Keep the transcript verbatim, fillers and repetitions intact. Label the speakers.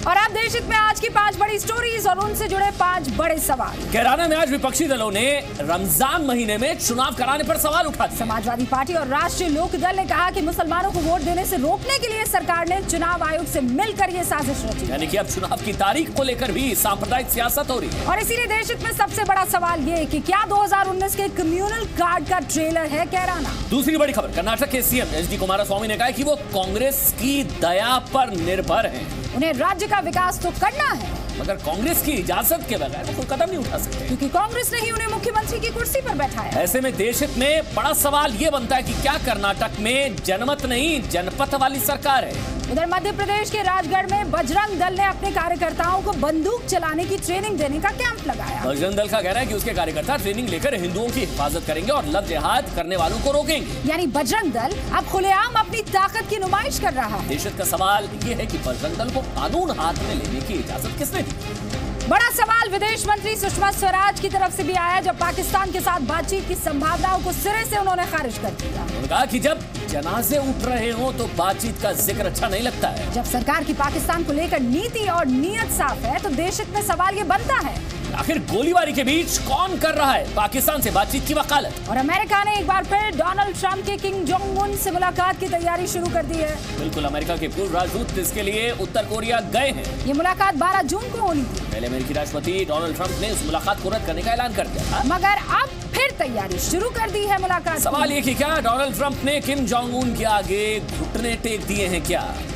Speaker 1: और अब देश हित में आज की पांच बड़ी स्टोरीज और उनसे जुड़े पांच बड़े सवाल।
Speaker 2: कैराना में आज विपक्षी दलों ने रमजान महीने में चुनाव कराने पर सवाल उठा दिए।
Speaker 1: समाजवादी पार्टी और राष्ट्रीय लोक दल ने कहा कि मुसलमानों को वोट देने से रोकने के लिए सरकार ने चुनाव आयोग से मिलकर ये साजिश रची।
Speaker 2: यानी कि अब चुनाव की तारीख को लेकर भी सांप्रदायिक सियासत हो रही है।
Speaker 1: और इसीलिए देश हित में सबसे बड़ा सवाल ये कि क्या दो हजार उन्नीस के कम्युनल कार्ड का ट्रेलर है कैराना।
Speaker 2: दूसरी बड़ी खबर, कर्नाटक के सीएम एच डी कुमारस्वामी ने कहा कि वो कांग्रेस की दया पर निर्भर हैं।
Speaker 1: उन्हें राज्य का विकास तो करना है,
Speaker 2: मगर कांग्रेस की इजाजत के बगैर वो कोई कदम नहीं उठा सकते,
Speaker 1: क्योंकि कांग्रेस ने ही उन्हें मुख्यमंत्री की कुर्सी पर बैठाया।
Speaker 2: ऐसे में देश हित में बड़ा सवाल ये बनता है कि क्या कर्नाटक में जनमत नहीं जनपथ वाली सरकार है।
Speaker 1: उधर मध्य प्रदेश के राजगढ़ में बजरंग दल ने अपने कार्यकर्ताओं को बंदूक चलाने की ट्रेनिंग देने का कैंप लगाया।
Speaker 2: बजरंग दल का कहना है कि उसके कार्यकर्ता ट्रेनिंग लेकर हिंदुओं की हिफाजत करेंगे और लव जिहाद करने वालों को रोकेंगे।
Speaker 1: यानी बजरंग दल अब खुलेआम अपनी ताकत की नुमाइश कर रहा है।
Speaker 2: देश हित का सवाल ये है कि बजरंग दल को कानून हाथ में लेने की इजाजत किसने दी।
Speaker 1: बड़ा सवाल विदेश मंत्री सुषमा स्वराज की तरफ से भी आया, जब पाकिस्तान के साथ बातचीत की संभावनाओं को सिरे से उन्होंने खारिज कर दिया।
Speaker 2: उन्होंने कहा कि जब जनाजे उठ रहे हो तो बातचीत का जिक्र अच्छा नहीं लगता है।
Speaker 1: जब सरकार की पाकिस्तान को लेकर नीति और नीयत साफ है तो देश हित में सवाल ये बनता है,
Speaker 2: आखिर गोलीबारी के बीच कौन कर रहा है पाकिस्तान से बातचीत की वकालत।
Speaker 1: और अमेरिका ने एक बार फिर डोनाल्ड ट्रंप के किम जोंग उन से मुलाकात की तैयारी शुरू कर दी है।
Speaker 2: बिल्कुल, अमेरिका के पूर्व राजदूत इसके लिए उत्तर कोरिया गए हैं।
Speaker 1: ये मुलाकात बारह जून को होनी थी।
Speaker 2: पहले अमेरिकी राष्ट्रपति डोनाल्ड ट्रंप ने उस मुलाकात को रद्द करने का ऐलान कर दिया था,
Speaker 1: मगर अब फिर तैयारी शुरू कर दी है मुलाकात।
Speaker 2: सवाल ये कि क्या डोनाल्ड ट्रंप ने किम जोंग उन के आगे घुटने टेक दिए हैं क्या।